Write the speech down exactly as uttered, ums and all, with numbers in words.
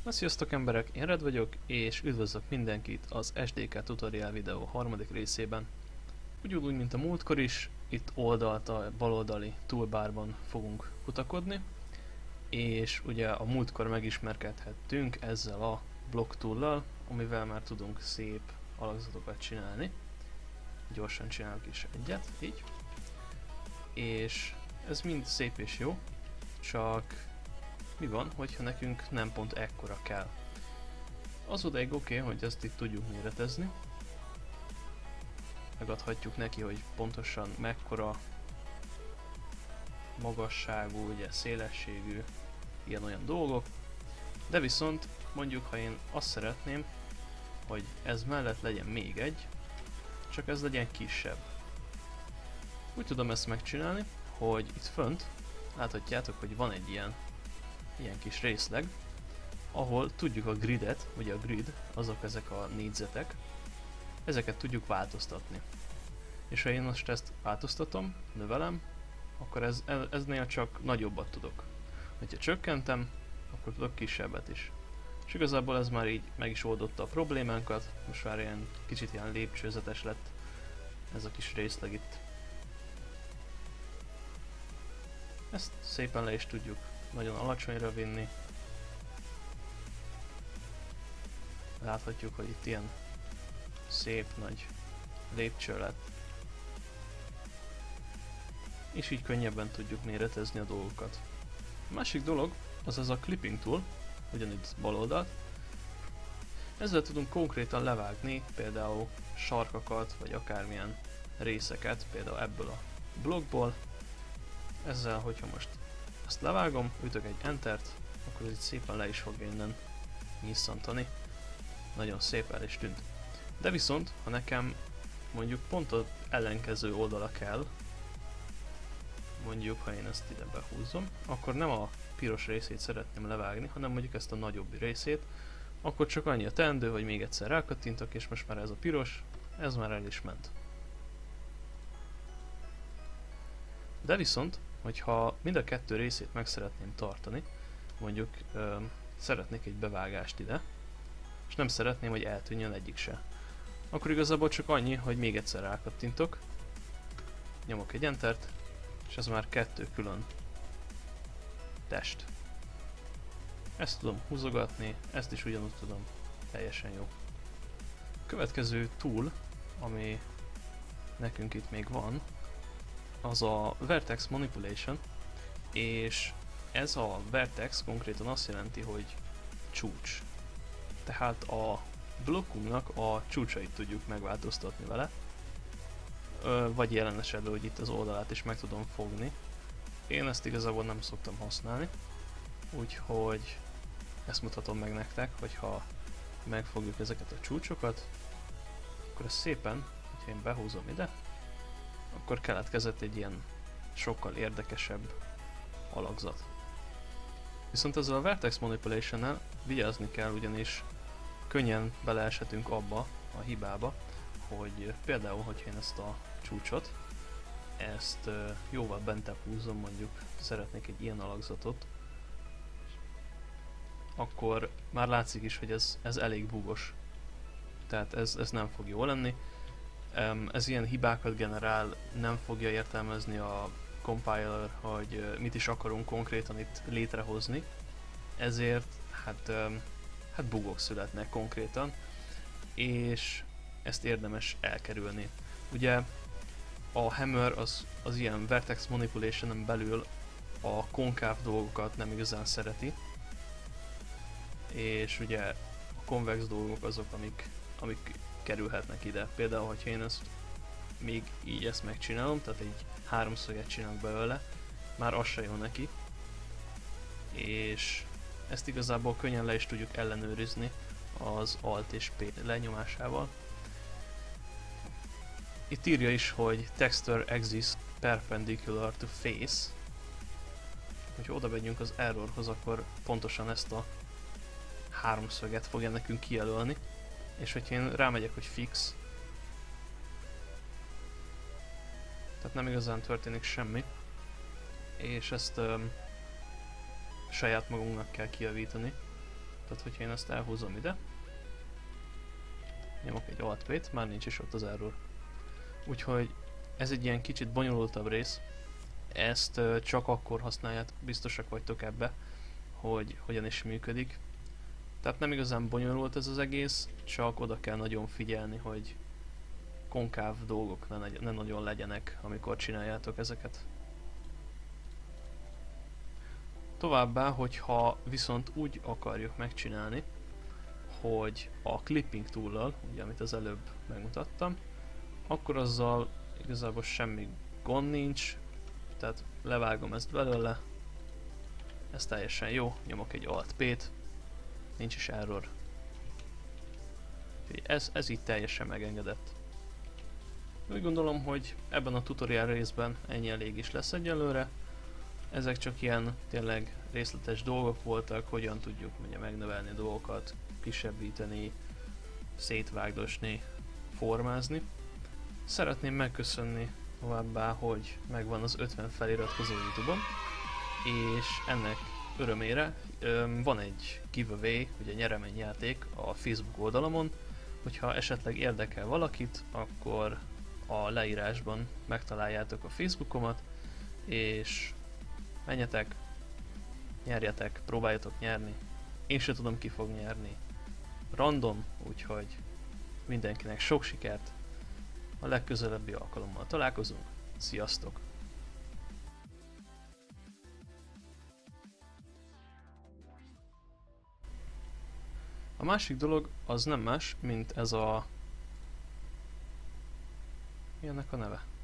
Na, sziasztok emberek, én Red vagyok, és üdvözlök mindenkit az es dé ká tutorial videó harmadik részében. Ugyanúgy, mint a múltkor is, itt oldalt a baloldali toolbarban fogunk kutakodni, és ugye a múltkor megismerkedhettünk ezzel a block tool-lal, amivel már tudunk szép alakzatokat csinálni. Gyorsan csinálok is egyet, így. És ez mind szép és jó, csak mi van, hogyha nekünk nem pont ekkora kell? Az odaig oké, okay, hogy ezt itt tudjuk méretezni. Megadhatjuk neki, hogy pontosan mekkora magasságú, ugye szélességű, ilyen-olyan dolgok. De viszont mondjuk, ha én azt szeretném, hogy ez mellett legyen még egy, csak ez legyen kisebb. Úgy tudom ezt megcsinálni, hogy itt fönt láthatjátok, hogy van egy ilyen ilyen kis részleg, ahol tudjuk a gridet, ugye a grid, azok ezek a négyzetek, ezeket tudjuk változtatni. És ha én most ezt változtatom, növelem, akkor ez, eznél csak nagyobbat tudok. Ha csökkentem, akkor tudok kisebbet is. És igazából ez már így meg is oldotta a problémánkat, most már ilyen kicsit ilyen lépcsőzetes lett ez a kis részleg itt. Ezt szépen le is tudjuk nagyon alacsonyra vinni. Láthatjuk, hogy itt ilyen szép nagy lépcső lett. És így könnyebben tudjuk méretezni a dolgokat. A másik dolog, az ez a clipping tool, ugyanitt bal oldalt. Ezzel tudunk konkrétan levágni például sarkakat, vagy akármilyen részeket, például ebből a blokkból. Ezzel, hogyha most ezt levágom, ütök egy Entert, akkor ez itt szépen le is fogja innen nyisszantani. Nagyon szép el is tűnt. De viszont, ha nekem mondjuk pont az ellenkező oldala kell, mondjuk ha én ezt ide behúzom, akkor nem a piros részét szeretném levágni, hanem mondjuk ezt a nagyobb részét, akkor csak annyi a teendő, hogy még egyszer rákattintok, és most már ez a piros, ez már el is ment. De viszont, hogyha mind a kettő részét meg szeretném tartani, mondjuk ö, szeretnék egy bevágást ide, és nem szeretném, hogy eltűnjön egyik se, akkor igazából csak annyi, hogy még egyszer rákattintok, nyomok egy Entert, és ez már kettő külön test. Ezt tudom húzogatni, ezt is ugyanúgy tudom, teljesen jó. A következő tool, ami nekünk itt még van, az a Vertex Manipulation, és ez a Vertex konkrétan azt jelenti, hogy csúcs. Tehát a blokkunknak a csúcsait tudjuk megváltoztatni vele, Ö, vagy jelen esetben, hogy itt az oldalát is meg tudom fogni. Én ezt igazából nem szoktam használni, úgyhogy ezt mutatom meg nektek, hogyha megfogjuk ezeket a csúcsokat, akkor ez szépen, hogyha én behúzom ide, akkor keletkezett egy ilyen sokkal érdekesebb alakzat. Viszont ezzel a Vertex Manipulation-nel vigyázni kell, ugyanis könnyen beleeshetünk abba a hibába, hogy például, hogyha én ezt a csúcsot, ezt uh, jóval bentebb húzom, mondjuk szeretnék egy ilyen alakzatot, akkor már látszik is, hogy ez, ez elég bugos. Tehát ez, ez nem fog jó lenni. Um, ez ilyen hibákat generál, nem fogja értelmezni a compiler, hogy uh, mit is akarunk konkrétan itt létrehozni. Ezért hát, um, hát bugok születnek konkrétan, és ezt érdemes elkerülni. Ugye a Hammer az, az ilyen Vertex Manipulation-en belül a konkáv dolgokat nem igazán szereti, és ugye a konvex dolgok azok, amik, amik kerülhetnek ide. Például, hogyha én ezt még így ezt megcsinálom, tehát egy háromszöget csinálok belőle, már az se jó neki, és ezt igazából könnyen le is tudjuk ellenőrizni az Alt és P lenyomásával. Itt írja is, hogy texture exists perpendicular to face. Hogyha oda megyünk az errorhoz, akkor pontosan ezt a háromszöget fogja nekünk kijelölni. És hogyha én rámegyek, hogy fix, tehát nem igazán történik semmi, és ezt um, saját magunknak kell kijavítani. Tehát hogyha én ezt elhúzom ide, nyomok egy Alt P-t, már nincs is ott az error. Úgyhogy ez egy ilyen kicsit bonyolultabb rész, ezt uh, csak akkor használjátok, biztosak vagytok ebbe, hogy hogyan is működik. Tehát nem igazán bonyolult ez az egész, csak oda kell nagyon figyelni, hogy konkáv dolgok ne, ne nagyon legyenek, amikor csináljátok ezeket. Továbbá, hogyha viszont úgy akarjuk megcsinálni, hogy a clipping tool-lal, ugye amit az előbb megmutattam, akkor azzal igazából semmi gond nincs, tehát levágom ezt belőle, ez teljesen jó, nyomok egy Alt P-t, nincs is error. Ez, ez így teljesen megengedett. Úgy gondolom, hogy ebben a tutorial részben ennyi elég is lesz egyelőre. Ezek csak ilyen tényleg részletes dolgok voltak, hogyan tudjuk ugye megnövelni dolgokat, kisebbíteni, szétvágdosni, formázni. Szeretném megköszönni továbbá, hogy megvan az ötven feliratkozó YouTube-on, és ennek örömére öm, van egy giveaway, ugye nyereményjáték a Facebook oldalamon, hogyha esetleg érdekel valakit, akkor a leírásban megtaláljátok a Facebookomat, és menjetek, nyerjetek, próbáljatok nyerni. Én se tudom, ki fog nyerni. Random, úgyhogy mindenkinek sok sikert. A legközelebbi alkalommal találkozunk. Sziasztok! A másik dolog az nem más, mint ez a... mi ennek a neve?